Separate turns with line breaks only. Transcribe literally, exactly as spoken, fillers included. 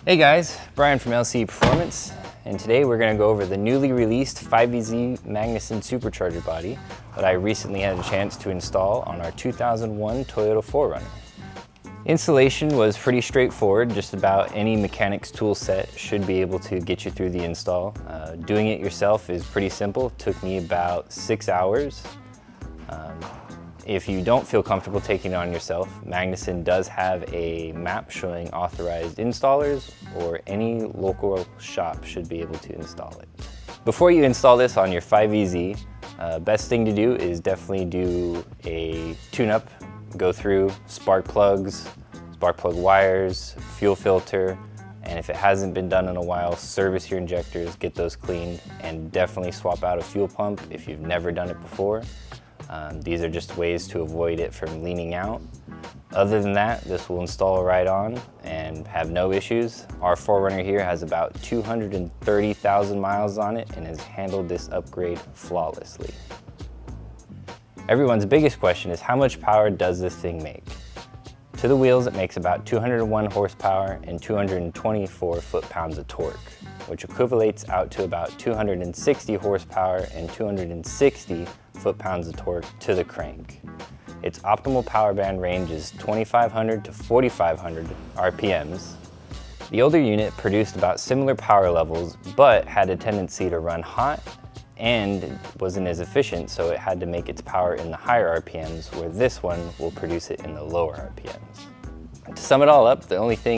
Hey guys, Brian from L C E Performance, and today we're going to go over the newly released five E Z Magnuson Supercharger body that I recently had a chance to install on our two thousand one Toyota four runner. Installation was pretty straightforward. Just about any mechanics tool set should be able to get you through the install. Uh, doing it yourself is pretty simple. It took me about six hours. Um, If you don't feel comfortable taking it on yourself, Magnuson does have a map showing authorized installers, or any local shop should be able to install it. Before you install this on your five E Z, uh, best thing to do is definitely do a tune-up, go through spark plugs, spark plug wires, fuel filter, and if it hasn't been done in a while, service your injectors, get those cleaned, and definitely swap out a fuel pump if you've never done it before. Um, these are just ways to avoid it from leaning out. Other than that, this will install right on and have no issues. Our four runner here has about two hundred thirty thousand miles on it and has handled this upgrade flawlessly. Everyone's biggest question is, how much power does this thing make? To the wheels, it makes about two hundred one horsepower and two hundred twenty-four foot-pounds of torque, which equivalates out to about two hundred sixty horsepower and two hundred sixty foot-pounds of torque to the crank. Its optimal power band range is twenty-five hundred to forty-five hundred R P Ms. The older unit produced about similar power levels, but had a tendency to run hot and wasn't as efficient, so it had to make its power in the higher R P Ms, where this one will produce it in the lower R P Ms. To sum it all up, the only thing